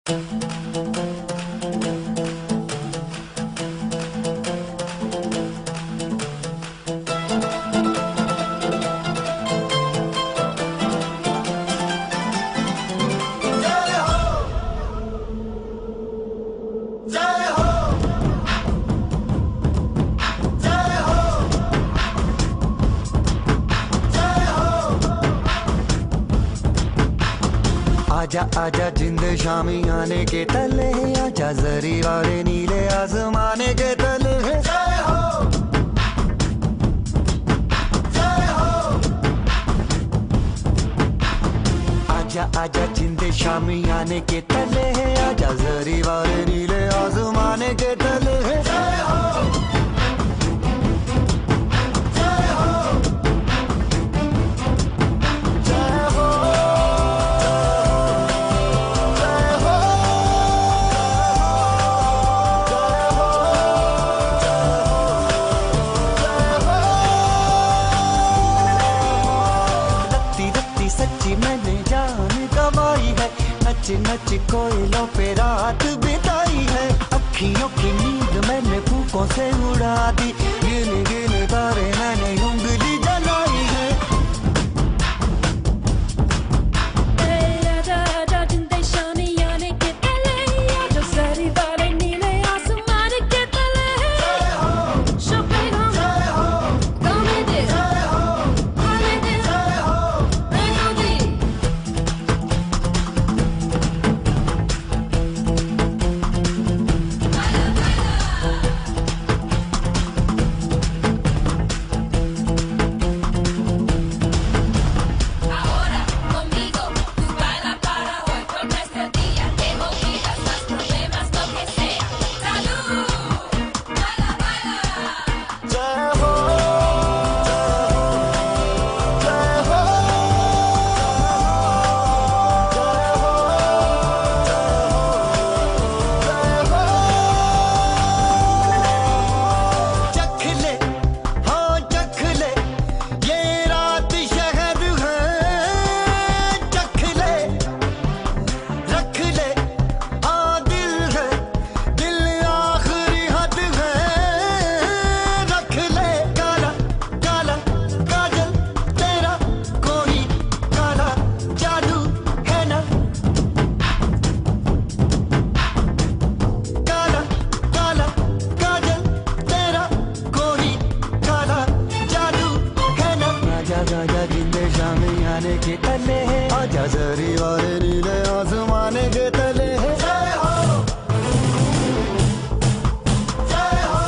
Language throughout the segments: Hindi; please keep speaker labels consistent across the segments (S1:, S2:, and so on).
S1: आजा आजा जिंद शामी आने के तले, आजा जरी वाले नीले आसमाने के तले। जय हो जय हो। आजा आजा जिंद शामी आने के तले, आजा जरी वाले नीले आसमाने के तले। जय हो सच्ची मैंने जान गवाई है, नच नच कोयलों पे रात बिताई है। अखियों की नींद मैंने फूकों से उड़ा दी, गिन गिन तारे मैंने उंगली जलाई है। आजा जिंदे शामी आने के तले, आजा जरी वाले नीले आसमाने के तले। जय हो जय हो।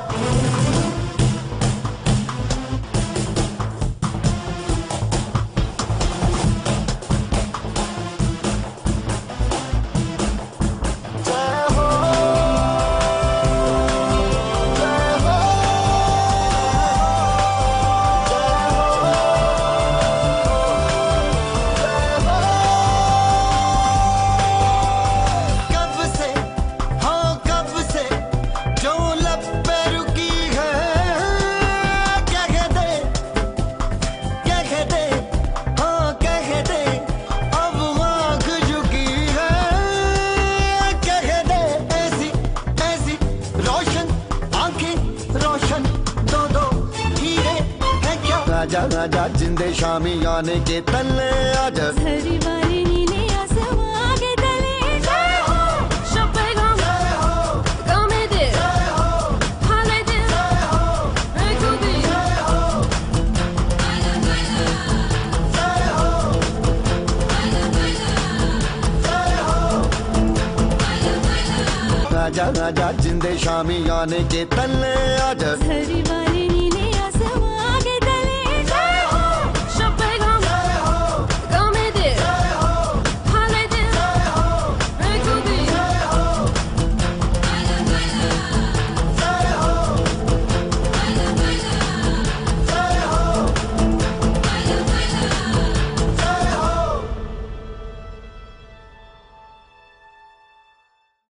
S1: आजा आजा जिंदे शामी आने के तले, आजा
S2: झरी वाले नीले आसमां के तले। जय हो शोपेगा जय हो गामे दे जय हो हाले दे जय हो एको दे जय हो बाला बाला जय हो बाला बाला जय हो बाला बाला।
S1: आजा आजा जिंदे शामी आने के तले, आजा
S2: झरी